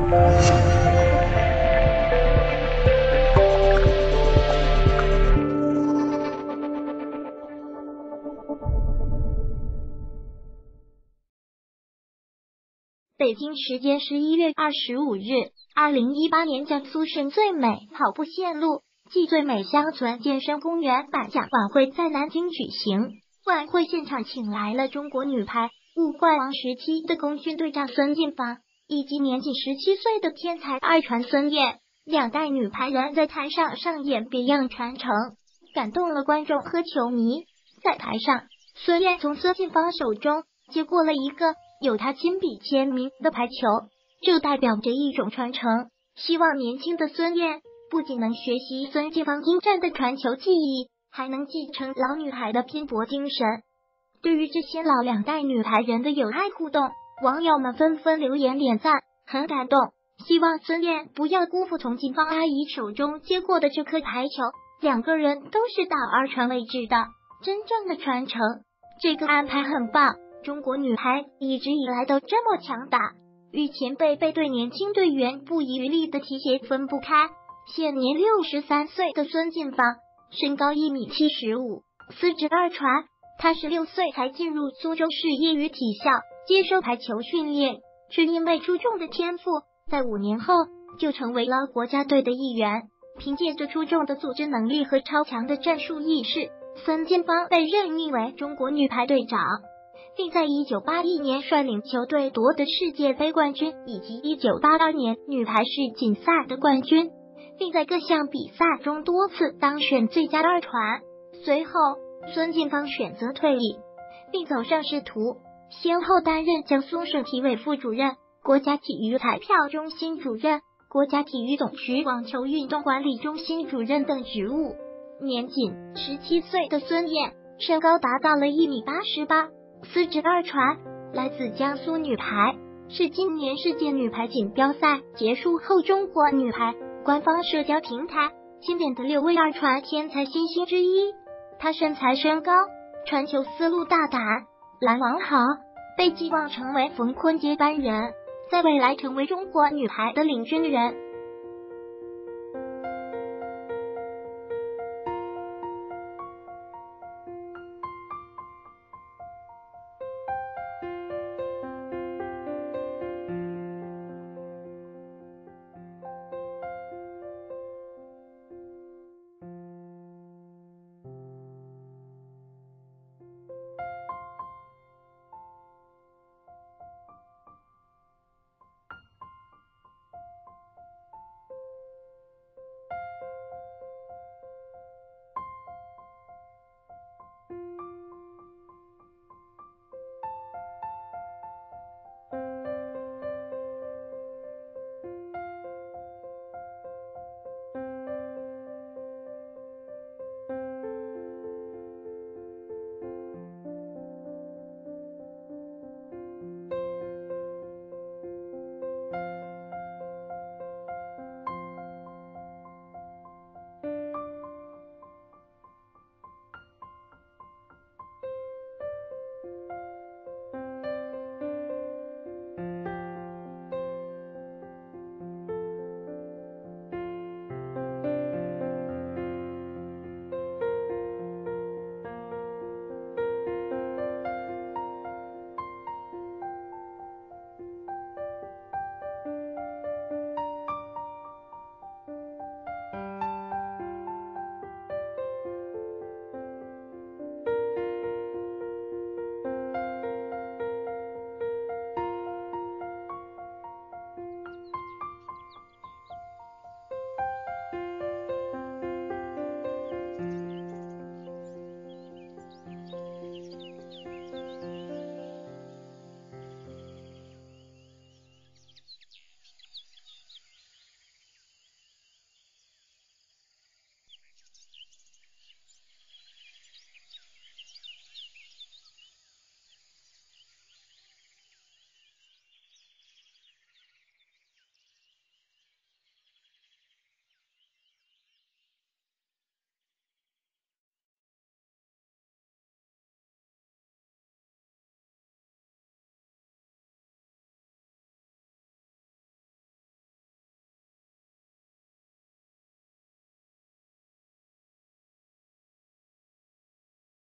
北京时间11月25日，2018年江苏省最美跑步线路暨最美乡村健身公园颁奖晚会在南京举行。晚会现场请来了中国女排物冠王时期的功勋队长孙晋芳，以及年仅17岁的天才二传孙燕，两代女排人在台上上演别样传承，感动了观众和球迷。在台上，孙燕从孙晋芳手中接过了一个有他亲笔签名的排球，这代表着一种传承，希望年轻的孙燕不仅能学习孙晋芳精湛的传球技艺，还能继承老女孩的拼搏精神。对于这些老两代女排人的友爱互动，网友们纷纷留言点赞，很感动，希望孙燕不要辜负从晋芳阿姨手中接过的这颗排球，两个人都是打二传位置的真正的传承。这个安排很棒，中国女排一直以来都这么强大，与前辈对年轻队员不遗余力的提携分不开。现年63岁的孙晋芳，身高1.75米，司职二传。她16岁才进入苏州市业余体校接受排球训练，却因为出众的天赋，在5年后就成为了国家队的一员。凭借着出众的组织能力和超强的战术意识，孙晋芳被任命为中国女排队长，并在1981年率领球队夺得世界杯冠军以及1982年女排世锦赛的冠军，并在各项比赛中多次当选最佳二传。随后，孙晋芳选择退役，并走上仕途，先后担任江苏省体委副主任、国家体育彩票中心主任、国家体育总局网球运动管理中心主任等职务。年仅17岁的孙燕，身高达到了1.88米，司职二传，来自江苏女排，是今年世界女排锦标赛结束后中国女排官方社交平台钦点的6位二传天才新星之一。她身材身高，传球思路大胆，拦网好，被寄望成为冯坤接班人，在未来成为中国女排的领军人。